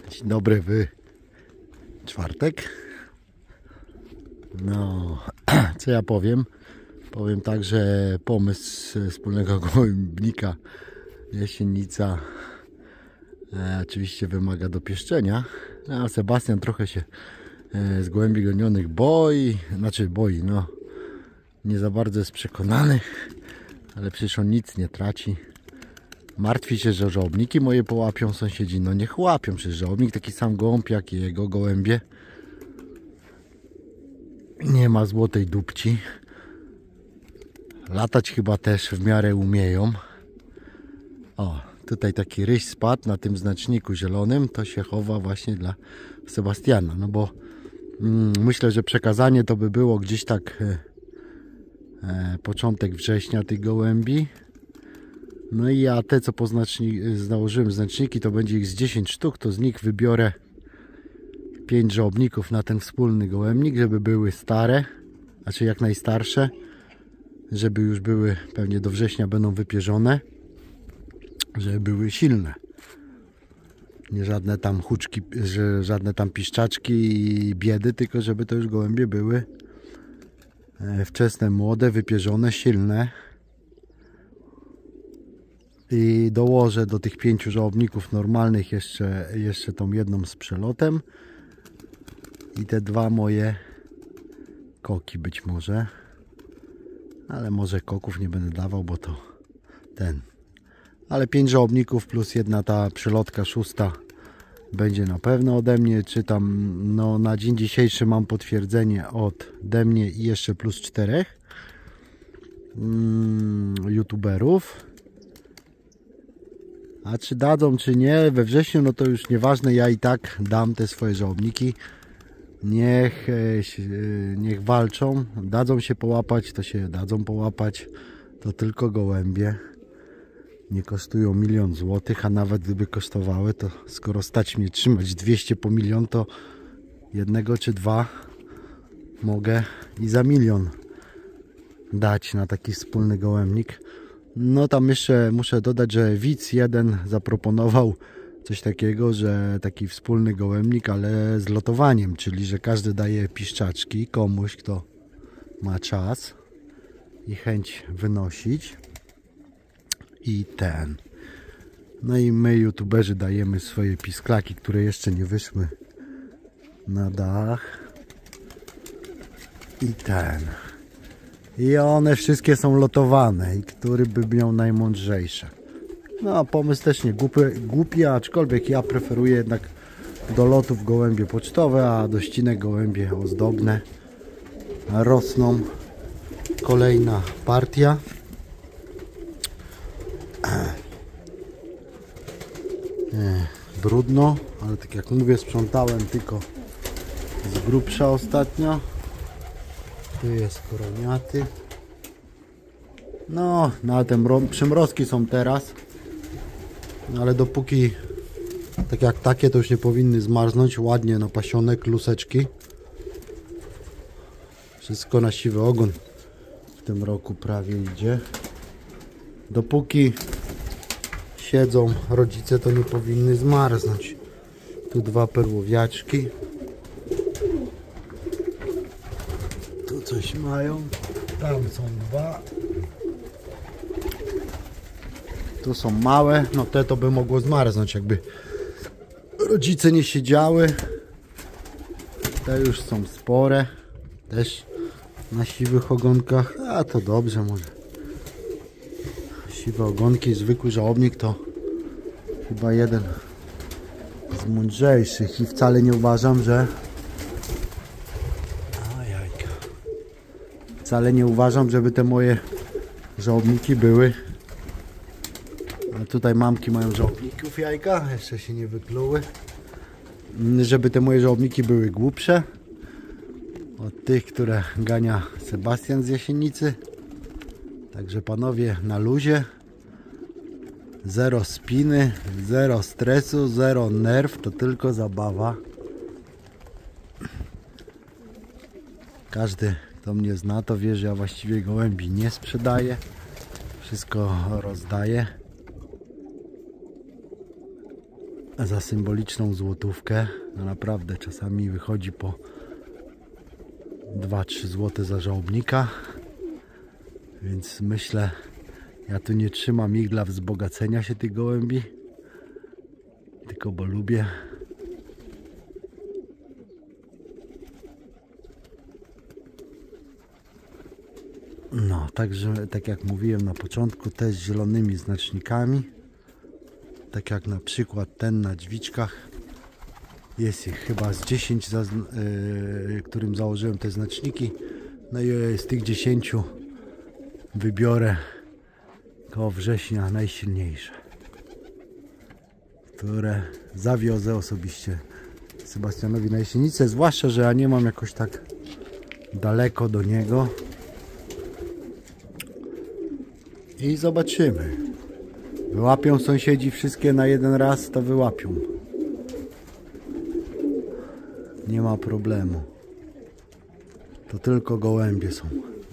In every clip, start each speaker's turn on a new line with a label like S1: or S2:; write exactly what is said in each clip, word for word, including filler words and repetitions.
S1: Dzień dobry w czwartek. No, co ja powiem? Powiem tak, że pomysł wspólnego gołębnika Jesienica e, oczywiście wymaga dopieszczenia. A Sebastian trochę się e, z gołębi gonionych boi, znaczy boi, no nie za bardzo jest przekonany, ale przecież on nic nie traci. Martwi się, że żołobniki moje połapią sąsiedzi. No niech łapią, przecież żołobnik taki sam gołąb jak i jego gołębie. Nie ma złotej dupci. Latać chyba też w miarę umieją. O, tutaj taki ryś spadł na tym znaczniku zielonym. To się chowa właśnie dla Sebastiana. No bo mm, myślę, że przekazanie to by było gdzieś tak e, e, początek września tych gołębi. No i ja te, co poznaczni, założyłem znaczniki, to będzie ich z dziesięć sztuk, to z nich wybiorę pięć żołobników na ten wspólny gołębnik, żeby były stare, znaczy jak najstarsze, żeby już były, pewnie do września będą wypierzone, żeby były silne. Nie żadne tam huczki, że żadne tam piszczaczki i biedy, tylko żeby to już gołębie były wczesne, młode, wypierzone, silne. I dołożę do tych pięciu żołobników normalnych jeszcze, jeszcze tą jedną z przelotem i te dwa moje koki być może, ale może koków nie będę dawał, bo to ten, ale pięć żołobników plus jedna ta przelotka szósta będzie na pewno ode mnie. Czy tam, no na dzień dzisiejszy mam potwierdzenie ode mnie i jeszcze plus czterech mm, youtuberów. A czy dadzą, czy nie, we wrześniu, no to już nieważne, ja i tak dam te swoje żołobniki. Niech, niech walczą, dadzą się połapać, to się dadzą połapać. To tylko gołębie. Nie kosztują milion złotych, a nawet gdyby kosztowały, to skoro stać mnie trzymać dwieście po milion, to jednego czy dwa mogę i za milion dać na taki wspólny gołębnik. No tam jeszcze muszę dodać, że widz jeden zaproponował coś takiego, że taki wspólny gołębnik, ale z lotowaniem, czyli że każdy daje piszczaczki komuś, kto ma czas i chęć wynosić i ten. No i my youtuberzy dajemy swoje pisklaki, które jeszcze nie wyszły na dach i ten. I one wszystkie są lotowane i który by miał najmądrzejsze. No pomysł też nie głupi, głupi, aczkolwiek ja preferuję jednak do lotów gołębie pocztowe, a do ścinek gołębie ozdobne. Rosną. Kolejna partia. Nie, brudno, ale tak jak mówię, sprzątałem tylko z grubsza ostatnio. Tu jest koroniaty. No, na tym przymrozki są teraz. Ale dopóki tak jak takie, to już nie powinny zmarznąć. Ładnie napasione, kluseczki. Wszystko na siwy ogon w tym roku prawie idzie. Dopóki siedzą rodzice, to nie powinny zmarznąć. Tu dwa perłowiaczki. Tu coś mają. Tam są dwa. Tu są małe. No te to by mogło zmarznąć, jakby rodzice nie siedziały. Te już są spore. Też na siwych ogonkach. A to dobrze może. Siwe ogonki, zwykły żołobnik to chyba jeden z mądrzejszych i wcale nie uważam, że Wcale nie uważam, żeby te moje żołobniki były. Ale tutaj mamki mają żołobników jajka, jeszcze się nie wykluły. Żeby te moje żołobniki były głupsze od tych, które gania Sebastian z Jesienicy. Także panowie, na luzie. Zero spiny, zero stresu, zero nerw, to tylko zabawa. Każdy, kto mnie zna, to wie, że ja właściwie gołębi nie sprzedaję. Wszystko rozdaję. za symboliczną złotówkę. No naprawdę czasami wychodzi po dwa trzy złote za żałobnika. Więc myślę, ja tu nie trzymam ich dla wzbogacenia się tych gołębi, tylko bo lubię. No, także tak jak mówiłem na początku, też z zielonymi znacznikami. Tak jak na przykład ten na dźwiczkach. Jest ich chyba z dziesięć, yy, którym założyłem te znaczniki. No i z tych dziesięciu wybiorę koło września najsilniejsze, które zawiozę osobiście Sebastianowi na Jesienicę. Zwłaszcza, że ja nie mam jakoś tak daleko do niego. I zobaczymy. Wyłapią sąsiedzi wszystkie na jeden raz, to wyłapią. Nie ma problemu. To tylko gołębie są.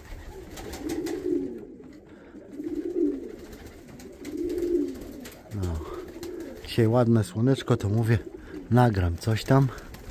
S1: No. Dzisiaj ładne słoneczko, to mówię, nagram coś tam.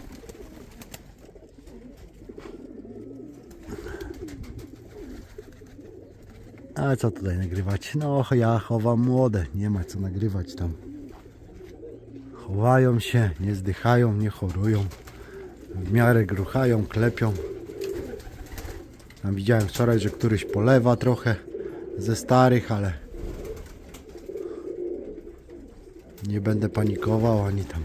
S1: Ale co tutaj nagrywać? No ja chowam młode, nie ma co nagrywać tam. Chowają się, nie zdychają, nie chorują. W miarę gruchają, klepią. Tam widziałem wczoraj, że któryś polewa trochę ze starych, ale nie będę panikował ani tam.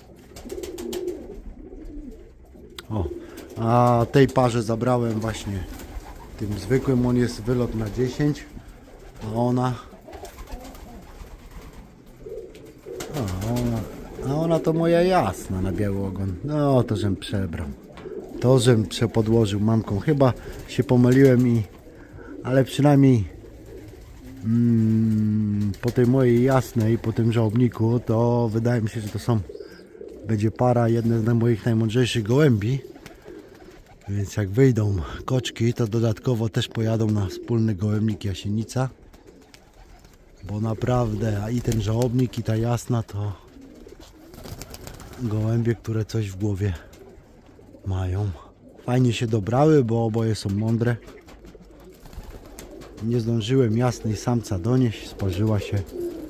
S1: O, a tej parze zabrałem właśnie tym zwykłym, on jest wylot na dziesięć, a ona a ona, a ona to moja jasna na biały ogon. No to żem przebrał, to żem przepodłożył mamką, chyba się pomyliłem i ale przynajmniej mm, po tej mojej jasnej, po tym żałobniku, to wydaje mi się, że to są będzie para, jedna z moich najmądrzejszych gołębi. Więc jak wyjdą koczki, to dodatkowo też pojadą na wspólny gołębnik Jasienica. Bo naprawdę, a i ten żałobnik, i ta jasna to gołębie, które coś w głowie mają. Fajnie się dobrały, bo oboje są mądre. Nie zdążyłem jasnej samca donieść, sparzyła się.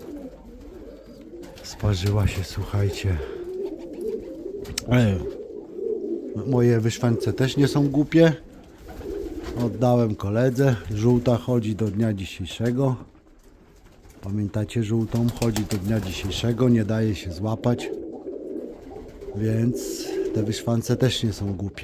S1: Sparzyła się, słuchajcie. Ej. Moje wyszwańce też nie są głupie. Oddałem koledze. Żółta chodzi do dnia dzisiejszego. Pamiętacie, żółtą chodzi do dnia dzisiejszego. Nie daje się złapać. Więc te wyszwance też nie są głupie.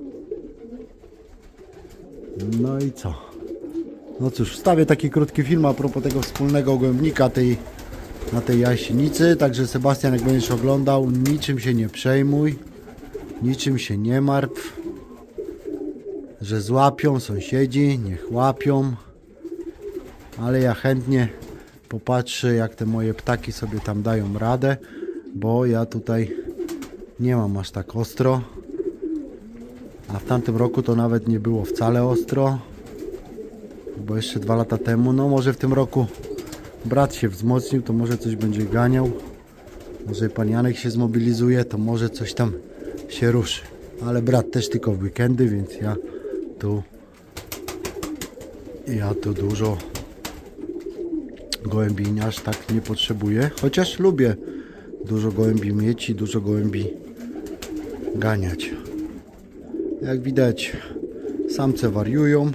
S1: No i co? No cóż, wstawię taki krótki film a propos tego wspólnego gołębnika tej, na tej Jasienicy. Także Sebastian, jak będziesz oglądał, niczym się nie przejmuj. Niczym się nie martw, że złapią sąsiedzi, niech łapią, ale ja chętnie popatrzę, jak te moje ptaki sobie tam dają radę, bo ja tutaj nie mam aż tak ostro, a w tamtym roku to nawet nie było wcale ostro, bo jeszcze dwa lata temu, no może w tym roku brat się wzmocnił, to może coś będzie ganiał, może pan Janek się zmobilizuje, to może coś tam się ruszy, ale brat też tylko w weekendy, więc ja tu ja tu dużo gołębi aż tak nie potrzebuję, chociaż lubię dużo gołębi mieć i dużo gołębi ganiać. Jak widać, samce wariują,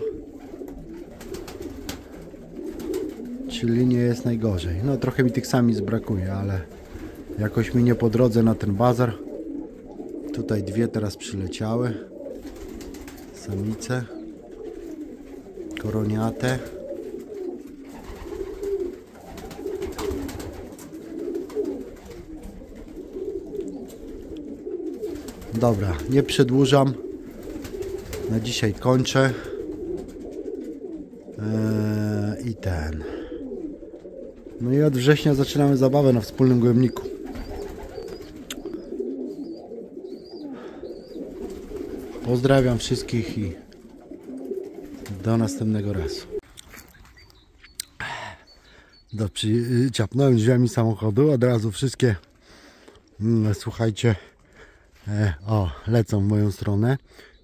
S1: czyli nie jest najgorzej. No trochę mi tych samic brakuje, ale jakoś mi nie po drodze na ten bazar. Tutaj dwie teraz przyleciały, samice, koroniate. Dobra, nie przedłużam, na dzisiaj kończę eee, i ten. No i od września zaczynamy zabawę na wspólnym gołębniku. Pozdrawiam wszystkich i do następnego razu. Do, przy, ciapnąłem drzwiami samochodu, od razu wszystkie No, słuchajcie, e, o, lecą w moją stronę.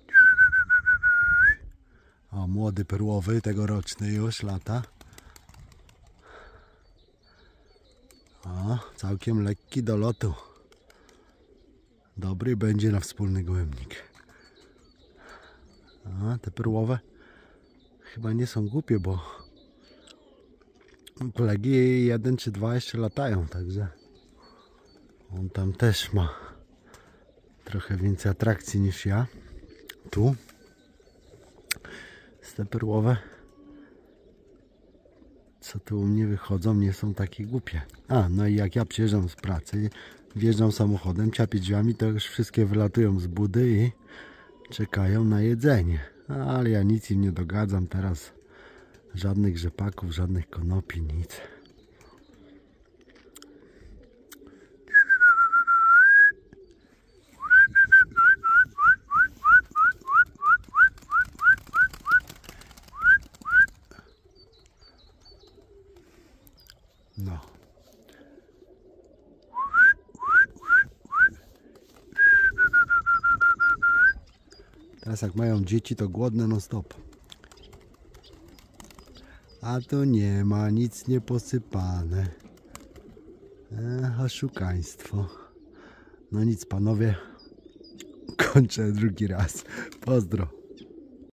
S1: O, młody perłowy, tegoroczny już, lata. O, całkiem lekki do lotu. Dobry będzie na wspólny gołębnik. A te perłowe chyba nie są głupie, bo kolegi jeden czy dwa jeszcze latają, także on tam też ma trochę więcej atrakcji niż ja. Tu te perłowe, co tu u mnie wychodzą, nie są takie głupie. A, no i jak ja przyjeżdżam z pracy, wjeżdżam samochodem, ciapię drzwiami, to już wszystkie wylatują z budy i czekają na jedzenie. Ale ja nic im nie dogadzam teraz. Żadnych rzepaków, żadnych konopi, nic. No. Teraz jak mają dzieci, to głodne non stop. A tu nie ma, nic nie posypane. Ech, oszukaństwo. No nic panowie, kończę drugi raz. Pozdro.